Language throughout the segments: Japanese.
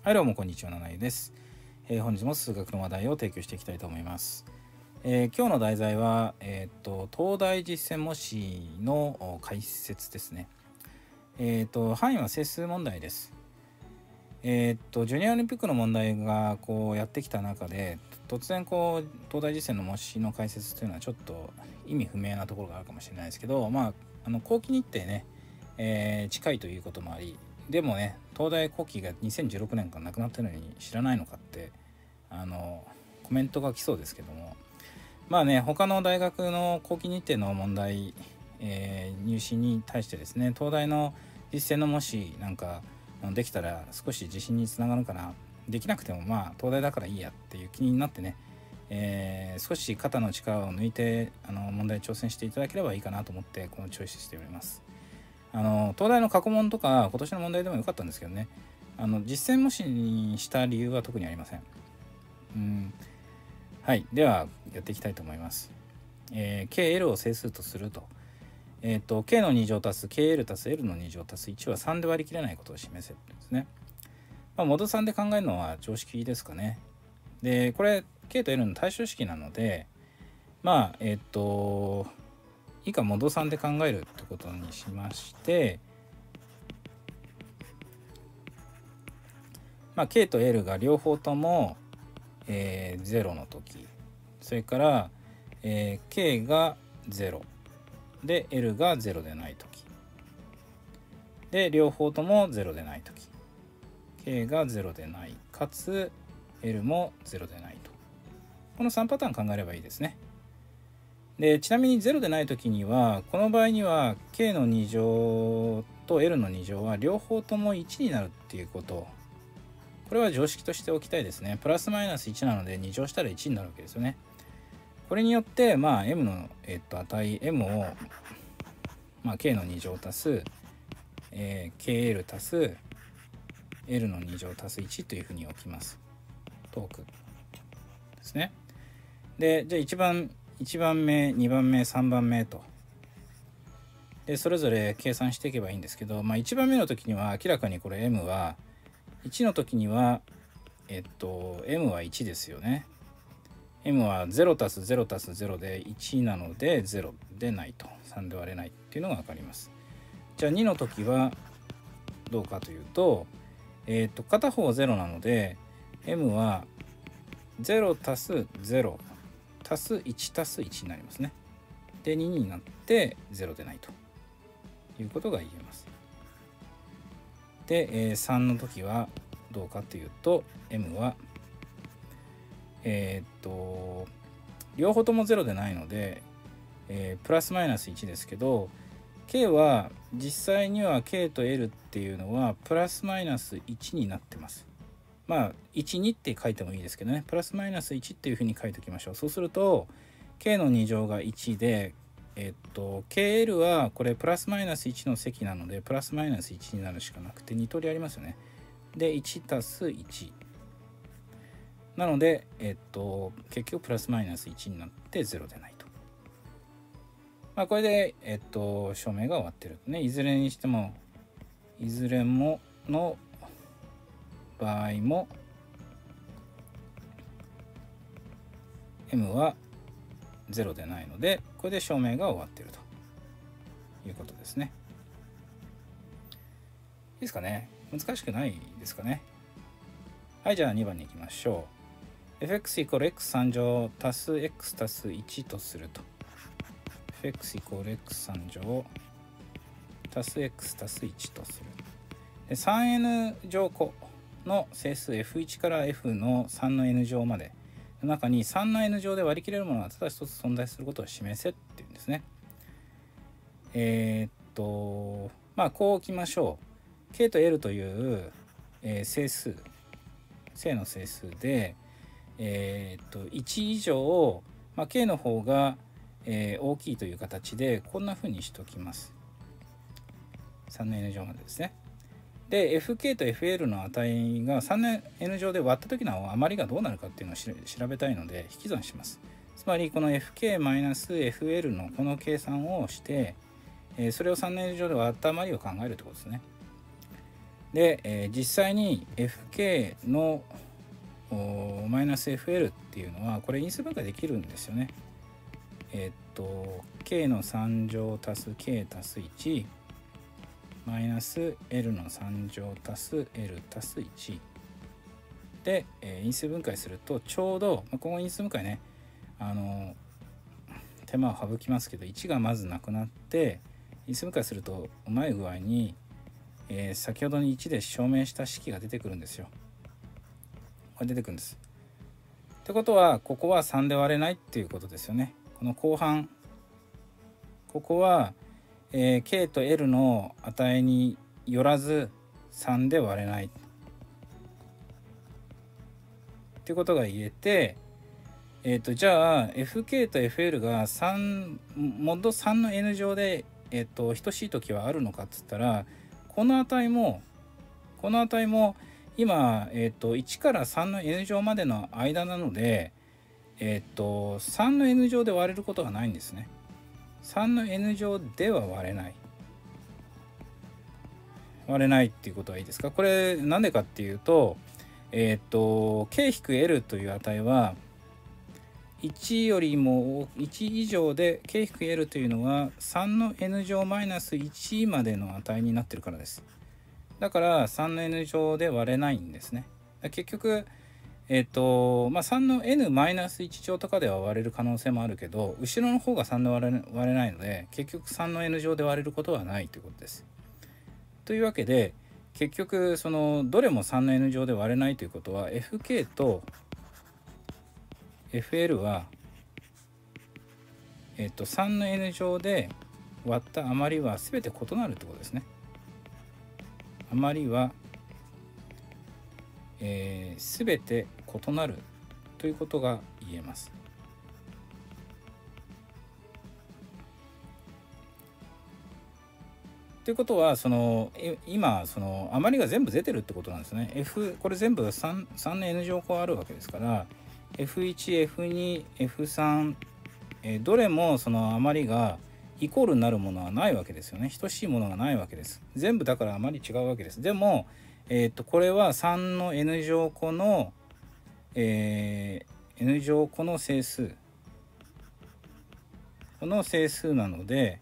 はい、どうもこんにちは、七井です。本日も数学の話題を提供していきたいと思います。今日の題材は、東大実践模試の解説ですね。範囲は整数問題です。ジュニアオリンピックの問題がこうやってきた中で、突然こう東大実践の模試の解説というのはちょっと意味不明なところがあるかもしれないですけど、後期日程ね、近いということもあり、でもね、東大後期が2016年からなくなったのに知らないのかってコメントが来そうですけども、他の大学の後期日程の問題、入試に対してですね、東大の実践の模試なんかできたら少し自信につながるかな。できなくても東大だからいいやっていう気になってね、少し肩の力を抜いて問題に挑戦していただければいいかなと思ってこのチョイスしております。東大の過去問とか今年の問題でもよかったんですけどね、実践模試にした理由は特にありません。はい、ではやっていきたいと思います。KL を整数とすると、K の2乗足す KL 足す L の2乗足す1は3で割り切れないことを示せるんですね。モード3で考えるのは常識ですかね。で、これ K と L の対称式なので、以下モード3で考えるってことにしまして、K と L が両方とも、0の時、それから、K が0で L が0でない時で、両方とも0でない時、K が0でないかつ L も0でないと、この3パターン考えればいいですね。で、ちなみに0でない時には、この場合には K の2乗と L の2乗は両方とも1になるっていうこと、これは常識としておきたいですね。プラスマイナス1なので2乗したら1になるわけですよね。これによって、M の、値 M を、K の2乗足す、KL 足す L の2乗足す1というふうに置きます。トークですね。で、じゃあ1番目、2番目、3番目と。で、それぞれ計算していけばいいんですけど、1番目の時には明らかにこれ M は、1の時には、M は1ですよね。M は0足す0足す0で1なので0でないと。3で割れないっていうのが分かります。じゃあ2の時はどうかというと、片方0なので M は0足す0足す1足す1になりますね。で2になって0でないということが言えます。で、3の時はどうかというと M は両方とも0でないので、プラスマイナス1ですけど、 K は実際には K と L っていうのはプラスマイナス1になってます。12って書いてもいいですけどね、プラスマイナス1っていうふうに書いておきましょう。そうすると K の2乗が1で、KL はこれプラスマイナス1の積なのでプラスマイナス1になるしかなくて2通りありますよね。で1足す1なので、結局プラスマイナス1になって0でないと。これで、証明が終わってるね。いずれにしてもいずれもの場合も M は0でないので、これで証明が終わってるということですね。いいですかね。難しくないですかね。はい、じゃあ2番に行きましょう。fx イコール x3 乗足す x 足す1とすると。fx イコール x3 乗足す x 足す1とする。で 3n 乗個の整数 f1 から f の3の n 乗までの中に3の n 乗で割り切れるものがただ一つ存在することを示せっていうんですね。こう置きましょう。k と l という、整数正の整数で、1以上、k の方が、大きいという形でこんな風にしておきます。3の n 乗までですね。で fk と fl の値が3の n 乗で割った時の余りがどうなるかっていうのを調べたいので引き算します。つまりこの fk-fl のこの計算をして、それを3の n 乗で割った余りを考えるということですね。 で、実際に fk のマイナス fl っていうのはこれ因数分解できるんですよね。k の3乗足す k 足す1マイナス l の3乗足す l 足す1で、因数分解するとちょうど、この因数分解ね手間を省きますけど1がまずなくなって因数分解するとうまい具合に、先ほどに1で証明した式が出てくるんですよ。これ出てくるんです。ってことはここは3で割れないっていうことですよね。この後半ここは、k と l の値によらず3で割れないっていうことが言えて、じゃあ fk と fl がモッド3の n 乗で、等しい時はあるのかっつったらこの値も今、1から3の n 乗までの間なので、3の n 乗で割れることがないんですね。3の n 乗では割れないっていうことはいいですか。これなんでかっていうとk-l という値は1よりも1以上で k-l というのは3の n 乗マイナス1までの値になってるからです。だから3の n 乗で割れないんですね。結局3の n マイナス1乗とかでは割れる可能性もあるけど後ろの方が3で割れないので結局3の n 乗で割れることはないということです。というわけで結局そのどれも3の n 乗で割れないということは fk と fl は、3の n 乗で割った余りは全て異なるってことですね。余りは、全て異なるということが言えます。ということは今余りが全部出てるってことなんですね。これ全部 3の n 乗項あるわけですから F1、F2、F3、どれもその余りがイコールになるものはないわけですよね。等しいものがないわけです。全部だから余り違うわけです。でも、これは3の n 乗項の、n 乗項の整数なので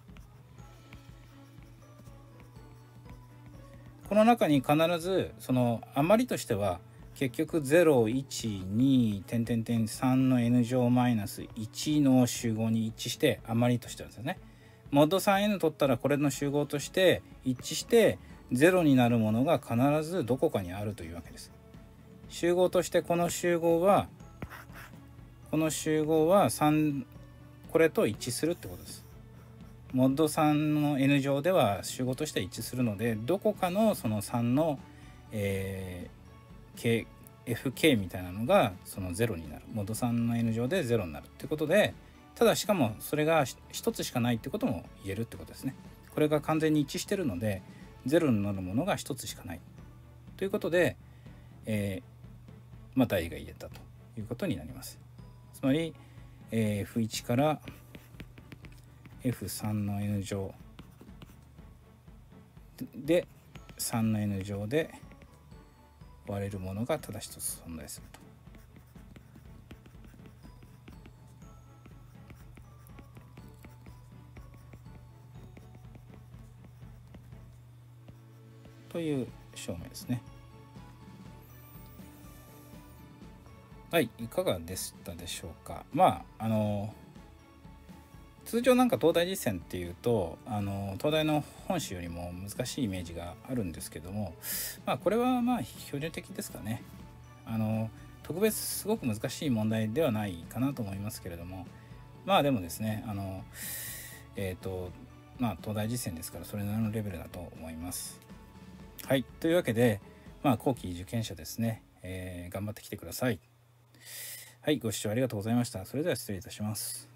この中に必ずその余りとしては結局012.3の n 乗マイナス1の集合に一致して余りとしてはですね。モッド 3n 取ったらこれの集合として一致して0になるものが必ずどこかにあるというわけです。集合としてこの集合は3これと一致するってことです。モッド3の n 乗では集合として一致するのでどこかのその3の、fk みたいなのがその0になる。モッド3の n 乗で0になるってことでただしかもそれが1つしかないってことも言えるってことですね。これが完全に一致してるので0になるものが1つしかないということで、また代が言えたということになります。つまり、F1 から F3 の n 乗で3の n 乗で割れるものがただ一つ存在するという証明ですね。はい、いかがでしたでしょうか。通常なんか東大実践っていうと東大の本誌よりも難しいイメージがあるんですけども、これは標準的ですかね。特別すごく難しい問題ではないかなと思いますけれども、でもですね東大実践ですからそれなりのレベルだと思います。はい、というわけで後期受験者ですね、頑張ってきてください。はい、ご視聴ありがとうございました。それでは失礼いたします。